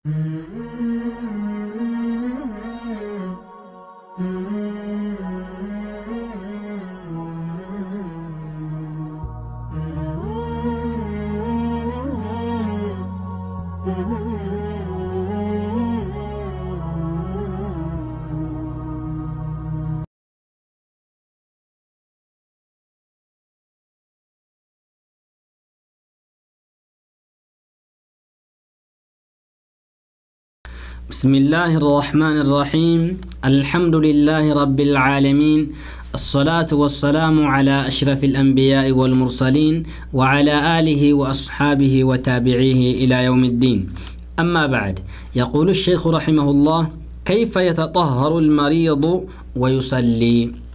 بسم الله الرحمن الرحيم. الحمد لله رب العالمين، الصلاة والسلام على أشرف الأنبياء والمرسلين وعلى آله وأصحابه وتابعيه إلى يوم الدين. أما بعد، يقول الشيخ رحمه الله: كيف يتطهر المريض ويصلي؟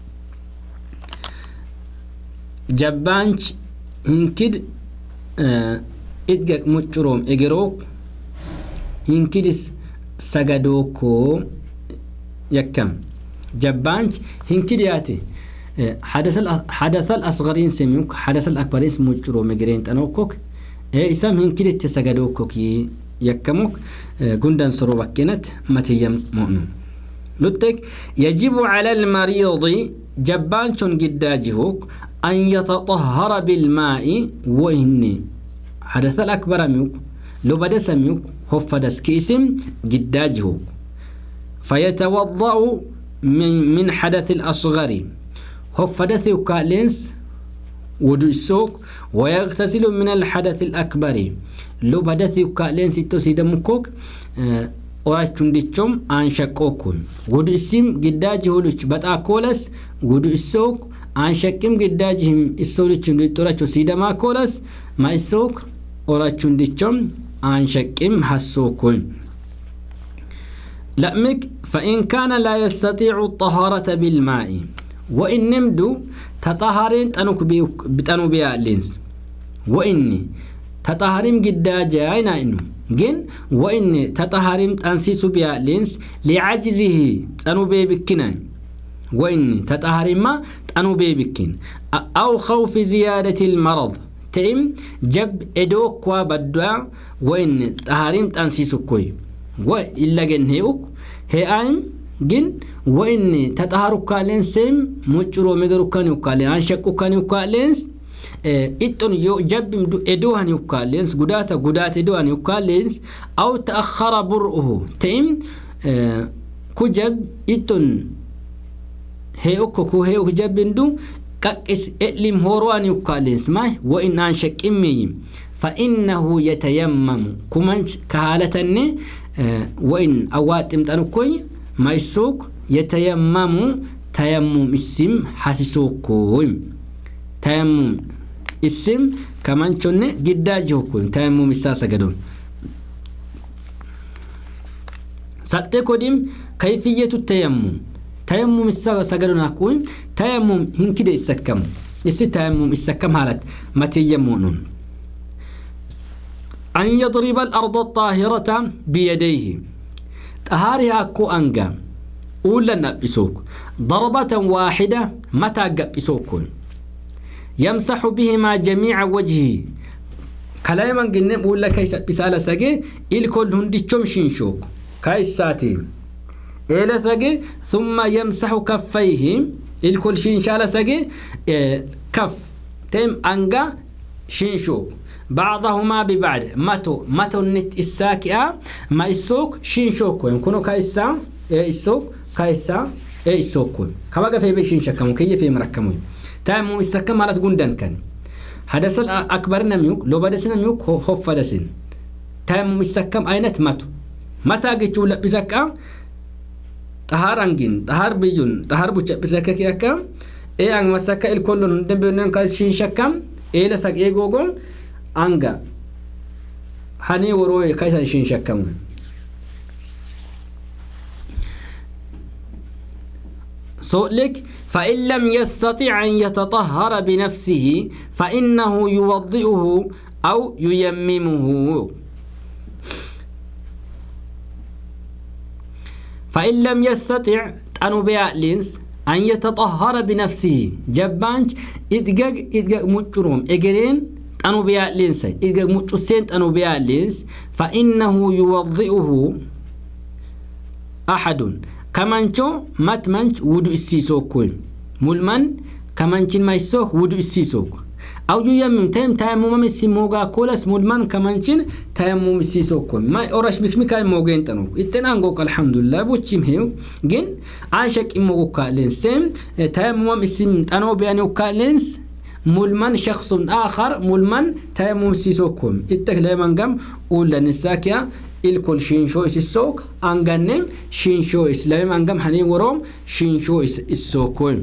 جبانش هنكد إدقك مجروم إجروك هنكدس سجدوكو يكم جبانش هنكدياتي حدث الأصغرين سميوك حدث الأكبرين مجرو مجرين تنوكوك إسلام هنكدت سجدوكو كي يكموك جندن سروبكنت متيم مؤمن لتك يجب على المريض جبانشون جداجهوك أن يتطهر بالماء وإني حدث الأكبر ميوك لو بدا سميوك هفدس كيسم جداجه فيتوضأ من حدث الأصغر هفدث وكالينس ودسوك ويغتسل من الحدث الأكبر لو بدث وكالينس تسيدمكوك وراشون ديشم أنشكوكم ودسيم جداجه لش بتأكلس ودسوك أنشكم جداجهم السولتشم لتوراشو سيدما كولس ما السوك وراشون ديشم أنشكم حسوكم لأمك فإن كان لا يستطيع الطهارة بالماء وإن نمدو تطهرين بتنو بيا لينس وإني تطهرين جداجة أين إنه جن وإني تطهرين تنسيس بيا لينس لعجزه تنو بيبكنا وإني تطهرين ما تنو بيبكين أو خوف زيادة المرض تيم جب إدوك وبدوا وإن تهاريم تنسيسو كوي وإلا جن هيوك هي أيم جن وإن تتهارو كالين سيم مجرو مجرو كانيو كالين أنشكو كانيو كالينس إتون يو جب إدوهن يوكالينس قدات إدوهن يوكالينس أو تأخر برؤه تيم كجب إتون هيوكو كو هيوك جب ندو كاكس إلم هوروان يقالينس ماي وإن أنشك إميم فإنه يتيمم كمانش كهالتني وإن أواتم تنكوي ما يسوق يتيمم تيمم اسم حسسوكوين تيمم اسم كمان شنة جداجوكوين تيمم الساسة قدون ستكوديم كيفية التيمم تيمم السجلنا كون تيمم هنكده السكم تيمم السكم حالت ما تيمونون أن يضرب الأرض الطاهرة بيديه طهارها كو أنجا أولا نبسوك ضربة واحدة متى قبسوكون يمسح بهما جميع وجهه كلاما قلنا أولا كيس بسالة سجي الكل هندي تشمشين شوك كايس ساتي إلى ثقي ثم يمسح كفيه الكل شين شالة سقي كف تم أنجا شينشو بعضهما ببعض متو النت الساكئة ما السوق شينشوكو يمكنوا كايسا السوق كايسا السوق كما في بيشين شكمو كي في مركمو تامو السكم على تقول دنكن حدث الأكبر نميوك لو بدسنا ميوك هو فدسين تامو السكم أينت متى جيتوا لبسكا طهارنجين طهار بيجون طهار بوجه بسكك يا كم أن مسك الكل ندبنا كايشين شكم لسك جوجم أنجا هني وروي كايشين شكم سؤلك فإن لم يستطع أن يتطهر بنفسه فإنه يوضئه أو ييممه فإن لم يستطع أنو بيألينس أن يتطهر بنفسه جبانش إدقاق مجروم إجرين أنو بيا لينس إذا متشسنت أنو بيا لينس فإنه يوضئه أحد كمانشو ماتمنش ودو السيسوكوين ملمن كمانشين ما يسوك ودو السيسوك أو جو يمم تيمم السيموغا كولس ملمن كمانشين تيمم السيسوكوين ما أورش مكمكا موغين تنو إتنانغوك الحمد لله بوچيم هيو جن عاشك إموغوكا لينس تيمم السيم أنو بيانيوكا لينس ملمن شخص آخر ملمن تيمم السيسوكوين إتكلم قم أولا نساكيا الكل شينشو إس السوق أنجنم شينشو إسلام أنجم حني وروم شينشو إس السوقين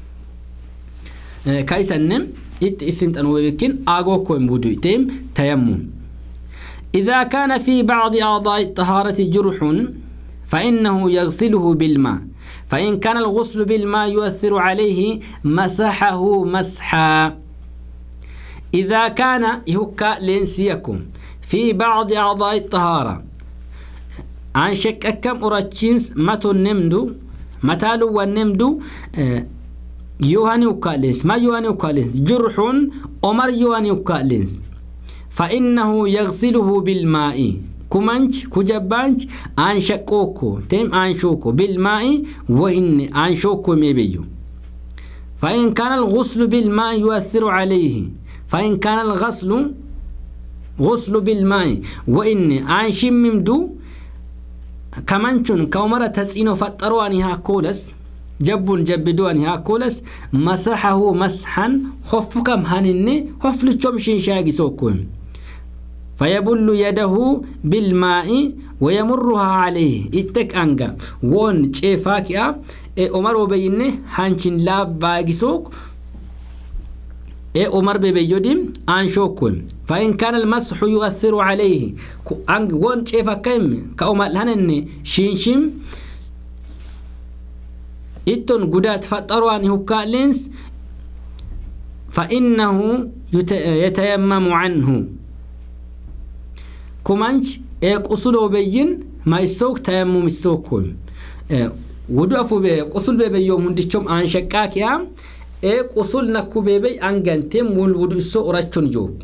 كايسنم إت اسم تنوبكين أجوكم بدويتم تيمم إذا كان في بعض أعضاء الطهارة جرح فإنه يغسله بالماء فإن كان الغسل بالماء يؤثر عليه مسحه مسحا إذا كان يهكا لينسيكم في بعض أعضاء الطهارة عن شك كم أوراتشينس متو النمدو متالو والنمدو يوهاني وكالينس ما يوهاني وكالينس جرح أمر يوهاني وكالينس فإنه يغسله بالماء كمانش كجبانش عن شكوكو تيم عن شوكو بالماء وإن عن شوكو ميبيو فإن كان الغسل بالماء يؤثر عليه فإن كان غسل بالماء وإن عن شممدو كمانشون كومرة تسينو فتروانها كولس جبدوانها كولس مسحه مسحا خفكم هنني خفلتشم شنشاقي سوكوين فيبل يده بالماء ويمرها عليه اتك أنجا وون تشيفاكيا أمرو بيني هانشين لاب باقي سوك أمر بيجوديم أنشوكم فإن كان المسح يؤثر عليه أنج وان شيفا كم كأمر لهنني شينشيم إتون قدات فتروان هكالينس فإنه يتيمم عنه كمانش قصلو بيين ما يسوك تيمم السوكم ودوفو بي قصل بيوم هندشم أنشكاك يا قصل نكو بيبي أنغانتم مول ودو السو أوراشون جوك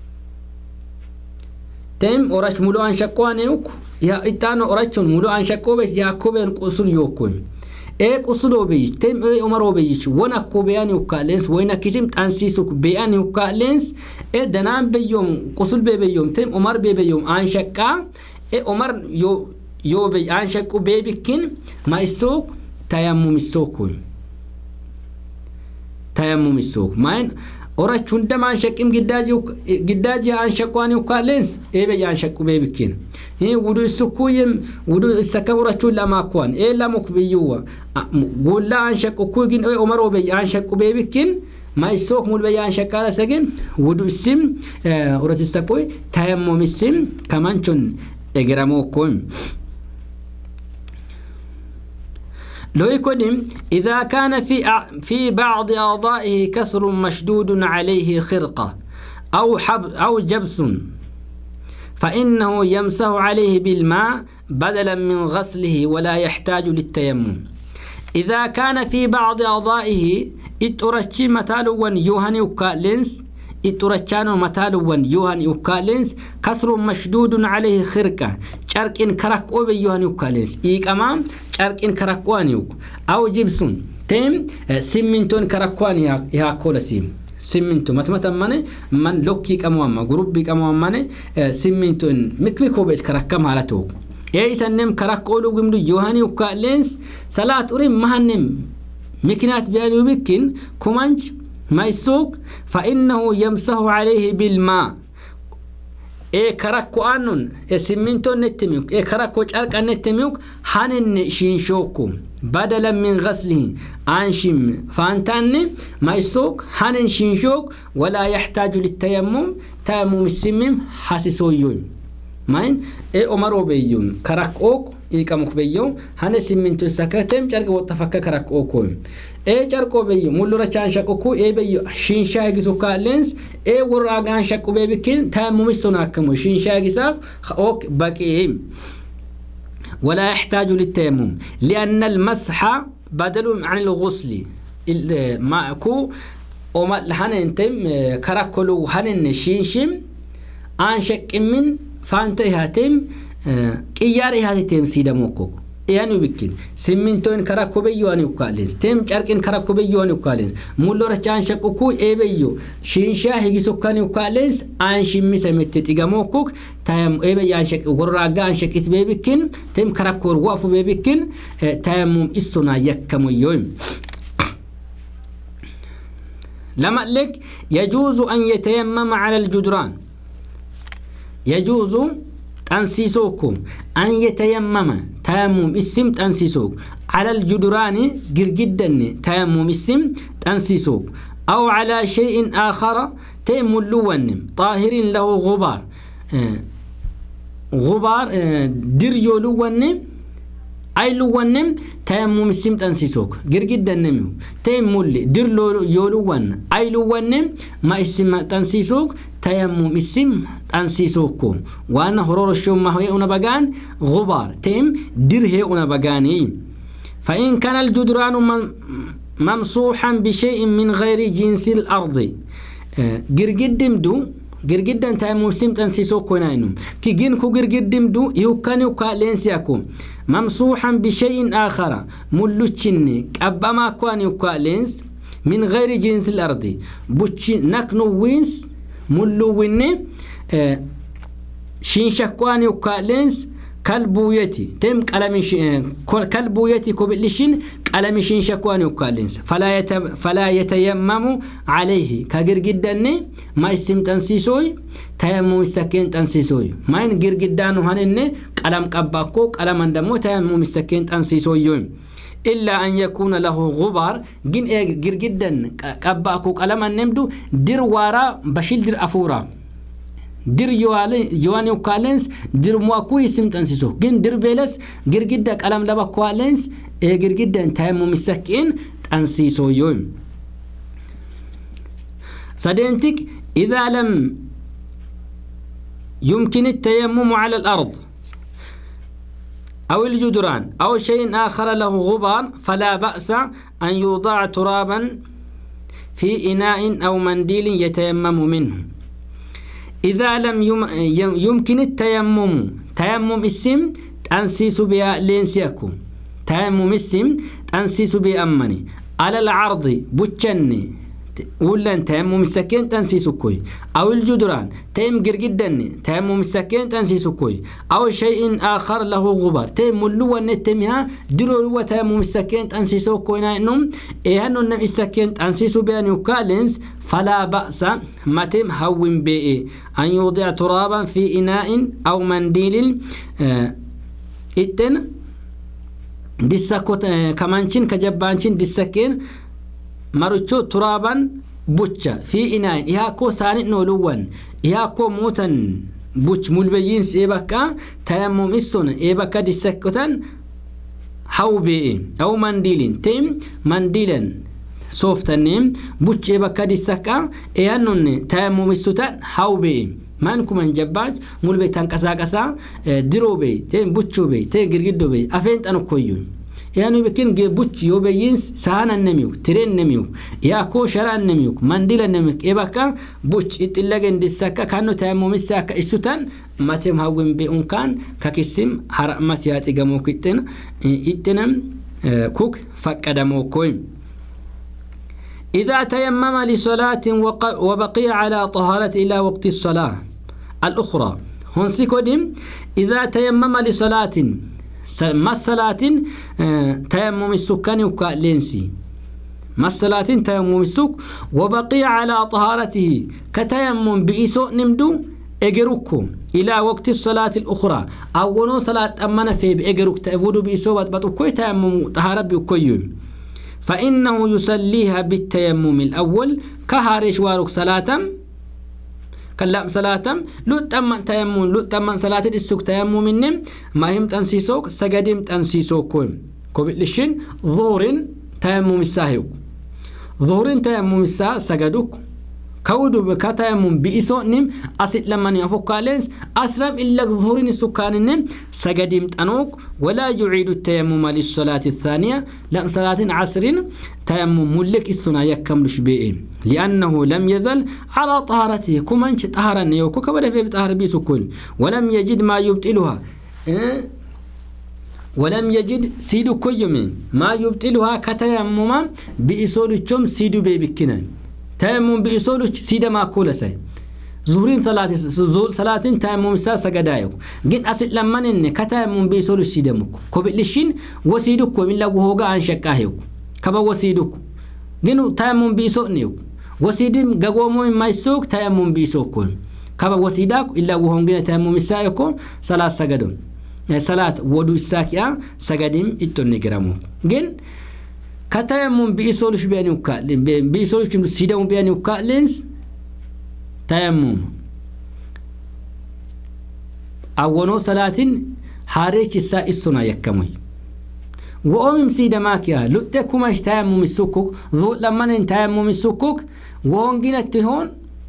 تيم أوراش مولو أنشكوانيوك يا إتانو أوراشون مولو أنشكو بيس يا كوبين قصل يوكم قصلو بيش تيم أمرو بيش وانا كوبياني وكالينس وانا كيسم تنسيسوك بياني وكالينس دنان بيوم قصل بيوم تيم أمر بيوم أنشكا أمر يو بي أنشكو بيبكين ما يسوك تيمم السوكون تيمم السوق ماين أوراشون دم أنشكيم جداجي أنشكواني وكالينس بي أنشكو بيبكين هي ودو السكويم ودو السكورة شولا ماكوان لا مكبيوا قول لا أنشكو كوجين أمرو بي أنشكو بيبكين ما يسوق مول بي أنشكارا سجن ودو السم أوراس السكوي تيمم السم كمان شون إجراموكم لو يكون إذا كان في بعض أعضائه كسر مشدود عليه خرقة أو جبس فإنه يمسح عليه بالماء بدلا من غسله ولا يحتاج للتيمم إذا كان في بعض أعضائه إتورشي متالوان يوهاني وكالينس إتورشانو متالوان يوهاني وكالينس كسر مشدود عليه خرقة شاركين كراكو بيوهاني وكالينس إيك أمام شاركين كراكوانيوك أو جبسون تيم سيمنتون كراكواني يا كولسيم سيمنتو متمنى من لوكي كمواما جروبي كمواما سيمنتون مكميكو بيس كراكم هالاتوك إيسانم كراكولو جمدو يوهاني وكالينس صلاة أوريم مهنم مكنات بيانيو بكين كومانش ما يسوق فإنه يمسح عليه بالماء كراكو أنون سيمنتو نتميوك كراكو شارك نتميوك هنن شينشوكو بدلا من غسله أنشم فانتاني ما يسوق هنن شينشوك ولا يحتاج للتيمم تيمم السمم حاسسويون ماين أمرو بيون كراكوك إيكاموك بيون هن سيمنتو سكتم شارك وتفكك كراكوكو جاركو بيو مولورا چان شاكوكو بيو شينشا يجسو كالينس وراغان شاكو بيبكين تامو مستناكمو شينشا يجساك اوك باكيهم ولا يحتاج للتيمم لأن المسح بدل عن الغسل ماكو وما لحننتم كراكلو هنن شينشم أنشك من فانتهاتم كياري هاتم سيدا موكو يعني بكين سمنتون كراكو بيواني وكالينز تم جاركين كراكو بيواني وكالينز مولورا جان شكوكو بيو شينشا هيجي سكاني وكالينز أنشم مسمتت إجاموكو تام بي أنشك وراجع أنشك إتبيبكين تم كراكو وافو بيبكين تام إسنا يكمو يوم لما لك يجوز أن يتيمم على الجدران يجوز تنسيسوكم أن يتيمم تيمم اسم تنسيسوك على الجدران جرجدا تيمم اسم تنسيسوك أو على شيء آخر تيمم لون طاهر له غبار غبار دريو لون أي لون تيمم اسم تنسيسوك جرجدا نميو تيمم درلو يولون أي لون ما اسم تنسيسوك تيمم اسم تنسيسوكو وانا هرور الشوم ما هي بغان غبار تيم درهي بغاني فإن كان الجدران ممسوحا بشيء من غير جنس الأرض جرجدم دو جرجدا تيمم اسم تنسيسوكو ناينم كي جنكو جرجدم دو يوكانيو كالينسياكو ممسوحا بشيء آخر ملوتشني أبما كوانيو كالينس من غير جنس الأرض بوتش نكنو وينس ملو ويني شينشكواني وكالينس كالبويتي تم كالبويتي كوبلشين قلم شينشكواني وكالينس فلا يتيمم عليه كغرغدني ما اسم تنسيسوي تيمم السكين تنسيسوي ما ان غرغدانو هنن قلم قباكو قلم اندمو تيمم السكين تنسيسوي إلا أن يكون له غبار جن غرغدن قباكو قلم النمدو دير وارا بشيل دير افورا دير جواني وكالنس دير مواكو اسم تنسيسو جن دير بيلس غرغدا قلم لبا كوالنس غرغدن تيمم السكين تنسيسو يوم صدنتك إذا لم يمكن التيمم على الأرض أو الجدران أو شيء آخر له غبار فلا بأس أن يوضع ترابا في إناء أو منديل يتيمم منه إذا لم يمكن التيمم تيمم اسم تنسيس بها لينسيكو تيمم اسم تنسيس بأمني على العرض بوتشني ولا تيمم السكين تنسيسو كوي أو الجدران تيم جرجدني تيمم السكين تنسيسو كوي أو شيء آخر له غبار تيم اللو النتمها درو تيمم السكين تنسيسو كوي ناينم إيهانو النم السكين تنسيسو بيانيو كالنس فلا بأس ما تيم هون بي أن يوضع ترابا في إناء أو منديل إتن ديساكو كمانشين كجبانشين ديساكين مرچو ترابا بوچا في إناء إيهاكو ساني نولوان إيهاكو موتن بوچ ملبيين سيبكا تيمم إسون إيبكا ديسكتن حو بي أو منديلين تيم منديلن صوفتنين بوچ إيبكا ديسكا إيهانون تيمم إسوتن حو بي مانكو من جباج ملبي تنكسا كسا درو بي تيم بوچو بي تيم گرگدو بي أفنت أنو كويون يعني بكين بوتش يوبينس سهانا نميوك ترين نميوك ياكو شران نميوك منديل نميوك إباكا بوتش إتلاقين ديساكا كانو تيمم الساكا إسوتان ما تيم هاوين بيون كان كاكسيم حرق مسيات إغاموك إتنم كوك فكدموكوين إذا تيمم لصلاة وبقي على طهارة إلى وقت الصلاة الأخرى هنسيكو ديم إذا تيمم لصلاة ما الصلاة تيمم السكان وكالينسي ما الصلاة تيمم السك وبقي على طهارته كتيمم بإسو نمدو إجروكو إلى وقت الصلاة الأخرى أو صلاة أمنا في بإجروك تأبودو بإسو بطوكوي تيمم طهارة بيكويون فإنه يصليها بالتيمم الأول كهارش وارك صلاة كلام صلاتم لوتم تيمم لوتم صلاة السوق تيمم منهم ما هم تنسيسوك سجدم تنسيسوكم كوبلشين ظهر تيمم الساهو ظهر تيمم السا سجدوك كودو بكتيمم بإسونم أسد لما يفك لينس أسرم إلا ظهورين السكانين سجديم تنوك ولا يعيد التيمم للصلاة الثانية لم صلاة عصر تيمم ملك السنة يكملش بإيه لأنه لم يزل على طهارته كمانش طهرا يوكو كبدا في بطهر بيسكول ولم يجد ما يبطلها ولم يجد سيدو كيومين ما يبطلها كتيمم بإسولوشم سيدو بيبكنان تيمم بإسولوش سيدا ما كولا سي ظهرين ثلاثين تيمم ساسا قدايو جن أصل لما إن كتيمم بإسولوش سيدا مكو كوبلشين وسيدوكو إلا وهوغا عن شكاهيو كبا وسيدوكو جنو تيمم بإسونيو وسيدم قوامو ما يسوق تيمم بإسوكو كبا وسيداك إلا وهونغين تيمم سايكو ثلاث سجدون صلاة ودو الساكيا سجدين إتوني جرامو جن كتيمم بإسولوش بيانيو كالين بإسولوش سيدام بيانيو كالينس تيمم أولو صلاة حاريك السا السنة يكمل وأمم سيدا ماكيا لتكو ماش تيمم السكوك ذو لما تيمم السكوك وهونجين التهون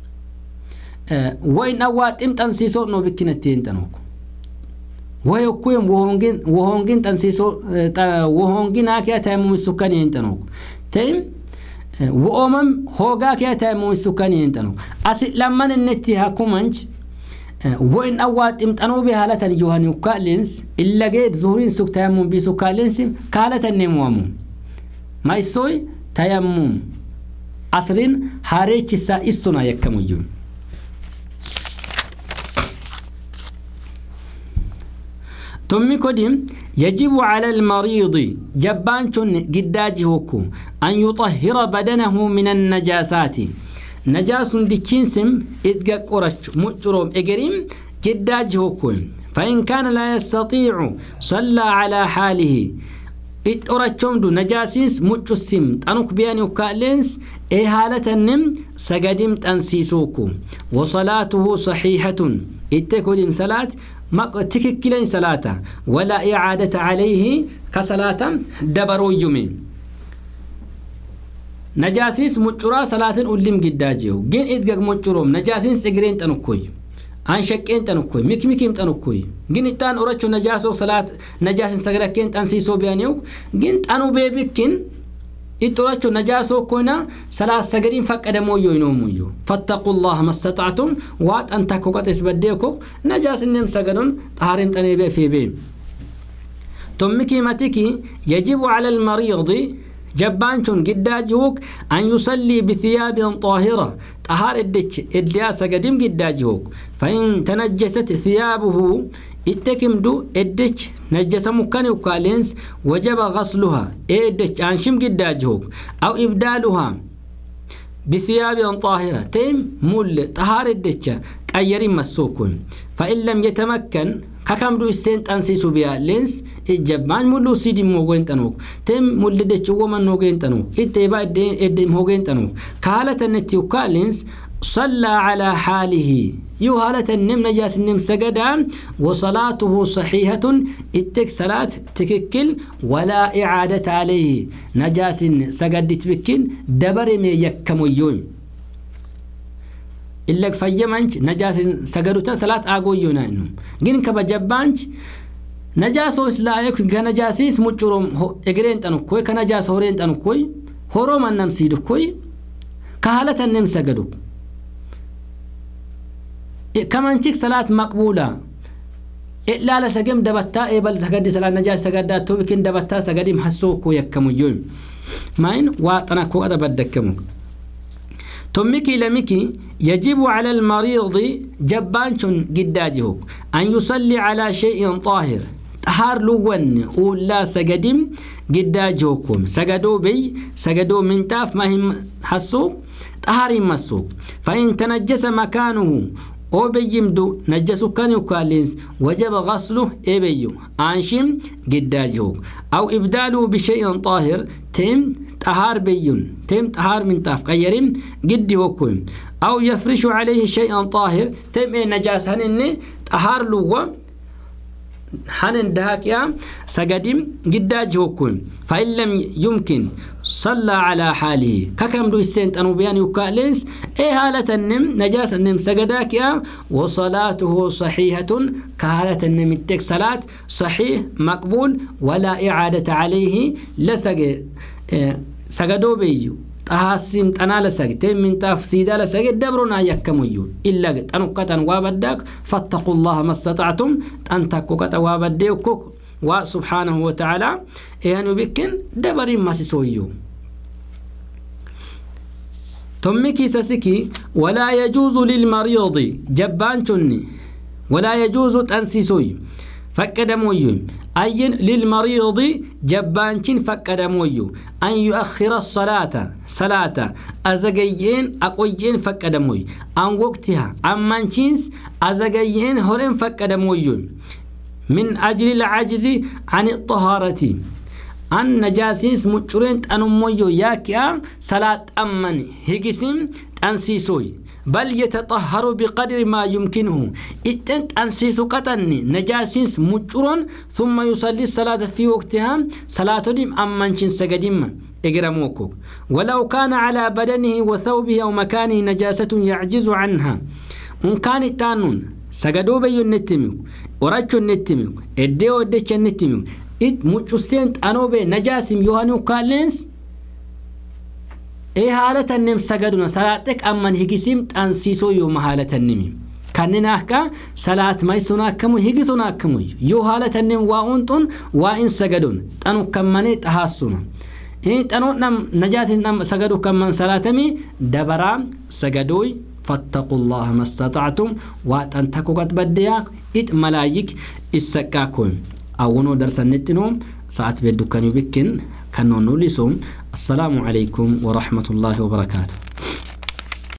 وإن أوات امتنسيسو نو بكينتين تنوكو ويكوين وهونجين تنسيسو وهونجين آكيا تيمم السكاني ينتنوك تيم وأمم هوغا كيا تيمم السكاني ينتنوك أسئ لما النتيها كومانج وإن أوات امتنو بهالة الجوهاني وكالينس إلا جيد ظهورين سك تيمم بيسو كالينس كالة النموامو ما يسوي تيمم أسرين حاريك السا إستنا يكمجون ثم كدم يجب على المريض جبانشون قداجهوكو أن يطهر بدنه من النجاسات نجاس ديكينسم إدقاق أورش مجروم إقريم قداجهوكو فإن كان لا يستطيع صلى على حاله إتورشوم دو نجاسينس مجسم تنوك بيانيو كالينس إهالة النم سقدم تنسيسوكو وصلاته صحيحة إتكودم صلاة ما تككلين صلاة ولا إعادة عليه كصلاة دبرو يومين نجاسيس مجرى صلاة أولم قداجيو جين إدقاق مجروم نجاسين سقرين تنوكوي عن شكين تنوكوي ميكيم تنوكوي جين التان أورشو نجاسو صلاة نجاسين سقركين تنسيسو بيانيو جين تانو بيبكين إتورشو نجاسو كونا صلاة سقرين فك أدمو ينومو فاتقوا الله ما استطعتم وات أن تكوكت اسبديكو نجاس النم سقرون طهارين تنبي في بيم تمكي متكي يجب على المريض جبانشون قداجوك أن يصلي بثياب طاهرة طهار إدلياس قديم قداجوك فإن تنجست ثيابه اتكم دو ادج نجس مكان وكالينس وجب غسلها ادج انشم قداجوك أو إبدالها بثياب طاهرة تيم مول طهار ادج كأيري مسوكون فإن لم يتمكن كم دو السنت أنسيسو بيا لينس الجبان مولو سيدي موغين تنوك تم مولدتش ومن نوغين تنوك اتبا ادم هوغين تنوك كالة النتيو كالينس صلى على حاله يو هالة النم نجاس النم سجدا وصلاته صحيحة اتك صلاة تككل ولا إعادة عليه نجاس سجد تبكين دبر مي يكمو يوم إلا فيمانج نجاس سجدوتا صلاة آغو يونانو جين كبا جبانج نجاسو إسلايك كنجاسيس مجروم إغرين تنكوي كنجاس هورين تنكوي هورو من نمسيدو كوي كهالة النم سجدو كمان تيك صلاة مقبولة إلا لسجم دبتا إبل سجد صلاة نجاس سجدات توبكين دبتا سجدي محسوكو يكمو يوم ماين واتناكو أدا بدكمو تمكي لمكي يجب على المريض جبانشون قداجه أن يصلي على شيء طاهر طهار لون ولا سجدم قداجهكم سجدوا بي سجدوا من تاف ما هم حسوك طهاري مسوك فإن تنجس مكانه أو بيمدو نجسو كان يكالينس وجب غسله إبيو أنشم قداجه أو إبداله بشيء طاهر تم طهار بيون تم طهار من تاف قيرم قدي وكوم أو يفرش عليه شيء طاهر تم نجاس هنني طهار لغة حنن دهاك يا سجدم جداج هكون فإن لم يمكن صلى على حاله ككم دو السنت أنو بيان يكالنس إيه حالة النم نجاسة النم سجداك يا وصلاته صحيحة كحالة النم التك صلاة صحيح مقبول ولا إعادة عليه لسجد سجدوا بيجو أحاسم أنا لسجد من تفسيدا لسجد دبرنا يكميو إلا أنو كتن وابدك فاتقوا الله ما استطعتم أن تكوكت وابديوكوك وسبحانه وتعالى يعني بكن دبرين ما سيسويو تمكي سسكي ولا يجوز للمريض جبانشني ولا يجوز تنسيسوي فكدموي أين للمريض جبانشن فكدموي أن يؤخر صلاة أزجيين أقويين فكدموي عن وقتها أمانشينس أزجيين هرين فكدموي من أجل العجز عن الطهارة أن نجاسيس مجرين أنمويو ياكيا صلاة أمن هيجسم أنسيسوي بل يتطهر بقدر ما يمكنه إتنت أنسيسو قطني نجاسيس مجرون ثم يصلي الصلاة في وقتها صلاة ديم أمنشن سجديم إجرموكو ولو كان على بدنه وثوبه أو مكانه نجاسة يعجز عنها إن كان التانون سجدوا بيو النتميو ورجو النتميو إديو إديش النتميو إت مجسنت أنوبي نجاسم يوهانو كالنس إيه حالة النم سجدنا صلاتك أمن هجسم تنسيسو يوم حالة النمي كاننا كا صلاة ما يسونا كمو هجسونا كمو يو حالة النم وأنتون وإن سجدون أنو كمني تحسنا إيه أنو نم نجاسم نم سجدو كمن صلاتمي دبرا سجدوي فاتقوا الله ما استطعتم وأنتكوا قد بدياك إت ملايك السكاكون أونو درس النتنوم ساعات بيدو كانوا بكن كانوا نوليسهم السلام عليكم ورحمة الله وبركاته.